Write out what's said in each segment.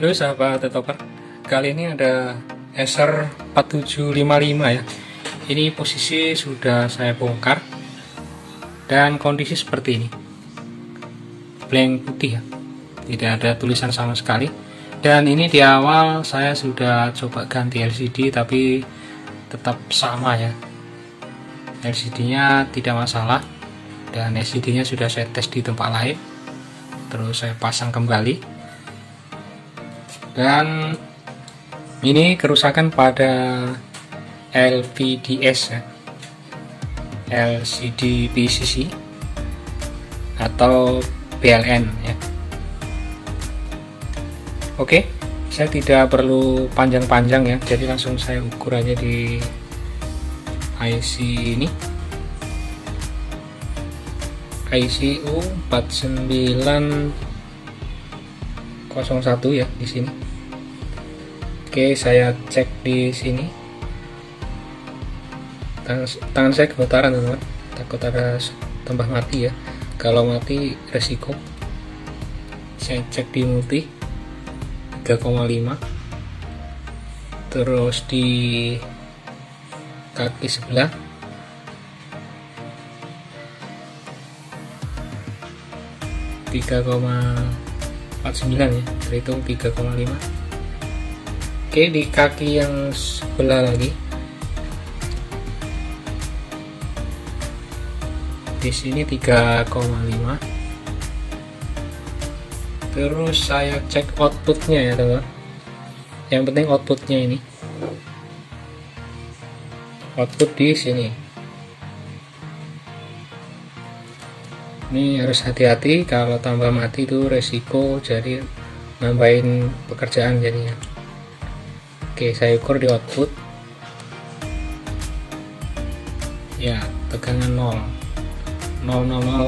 Halo sahabat Tetoper, kali ini ada Acer 4755 ya. Ini posisi sudah saya bongkar dan kondisi seperti ini, blank putih ya, tidak ada tulisan sama sekali. Dan ini di awal saya sudah coba ganti LCD tapi tetap sama ya, LCD-nya tidak masalah dan LCD-nya sudah saya tes di tempat lain, terus saya pasang kembali. Dan ini kerusakan pada LVDS ya, LCD PCC atau PLN ya. Oke, saya tidak perlu panjang-panjang ya, jadi langsung saya ukur aja di IC ini, ICU 4901 ya di sini. Oke, saya cek di sini. Tangan saya gemetaran teman-teman, takut ada tambah mati ya. Kalau mati resiko. Saya cek di multi 3,5. Terus di kaki sebelah 3,49 ya, terhitung 3,5. Oke, di kaki yang sebelah lagi di sini 3,5. Terus saya cek outputnya ya teman, yang penting outputnya ini, output di sini. Ini harus hati-hati, kalau tambah mati itu resiko, jadi nambahin pekerjaan jadinya. Oke, saya ukur di output ya, tegangan 0,34,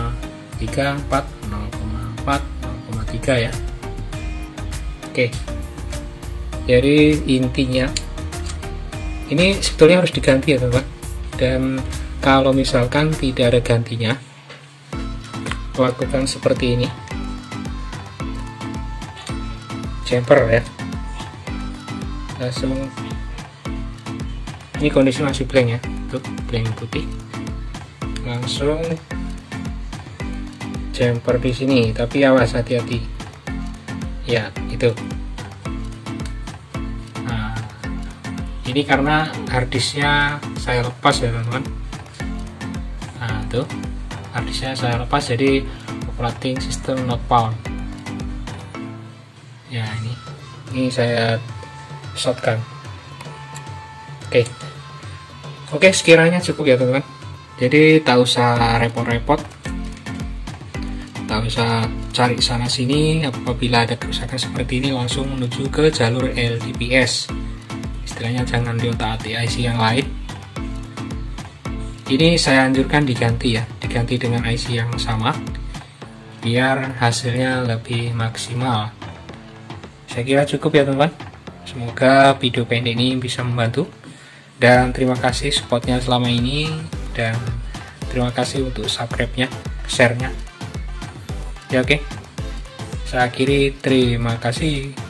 0,3 ya. Oke, jadi intinya ini sebetulnya harus diganti ya teman. Dan kalau misalkan tidak ada gantinya, lakukan seperti ini, jumper ya, langsung. Ini kondisi masih blank ya, tuh blank putih, langsung jumper di sini, tapi awas hati-hati ya itu. Nah, ini karena harddisknya saya lepas ya teman-teman. Nah tuh, harddisknya saya lepas, jadi operating system not found ya. Ini saya shotgun. Oke, sekiranya cukup ya teman-teman. Jadi tak usah repot-repot, tak usah cari sana sini. Apabila ada kerusakan seperti ini, langsung menuju ke jalur LDPS. Istilahnya jangan diotak-atik IC yang lain. Ini saya anjurkan diganti ya, diganti dengan IC yang sama biar hasilnya lebih maksimal. Saya kira cukup ya teman-teman. Semoga video pendek ini bisa membantu, dan terima kasih supportnya selama ini, dan terima kasih untuk subscribe-nya, share-nya ya. Oke, saya akhiri, terima kasih.